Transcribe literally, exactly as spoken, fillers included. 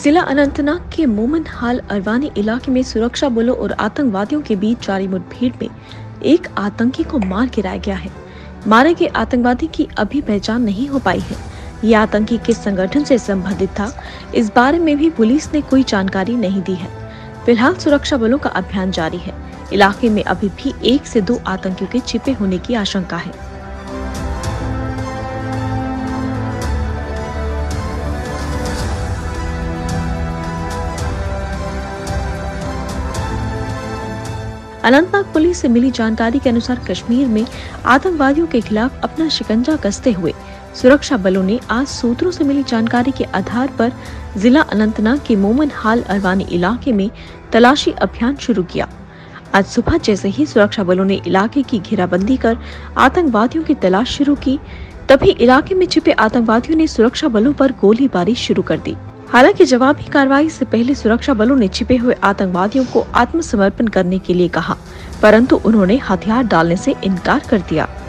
जिला अनंतनाग के मोमन हाल अरवानी इलाके में सुरक्षा बलों और आतंकवादियों के बीच जारी मुठभेड़ में एक आतंकी को मार गिराया गया है। मारे गए आतंकवादी की अभी पहचान नहीं हो पाई है। ये आतंकी किस संगठन से संबंधित था, इस बारे में भी पुलिस ने कोई जानकारी नहीं दी है। फिलहाल सुरक्षा बलों का अभियान जारी है। इलाके में अभी भी एक से दो आतंकियों के छिपे होने की आशंका है। अनंतनाग पुलिस से मिली जानकारी के अनुसार कश्मीर में आतंकवादियों के खिलाफ अपना शिकंजा कसते हुए सुरक्षा बलों ने आज सूत्रों से मिली जानकारी के आधार पर जिला अनंतनाग के मोमन हाल अरवानी इलाके में तलाशी अभियान शुरू किया। आज सुबह जैसे ही सुरक्षा बलों ने इलाके की घेराबंदी कर आतंकवादियों की तलाश शुरू की, तभी इलाके में छिपे आतंकवादियों ने सुरक्षा बलों पर गोलीबारी शुरू कर दी। हालांकि जवाबी कार्रवाई से पहले सुरक्षा बलों ने छिपे हुए आतंकवादियों को आत्मसमर्पण करने के लिए कहा, परंतु उन्होंने हथियार डालने से इनकार कर दिया।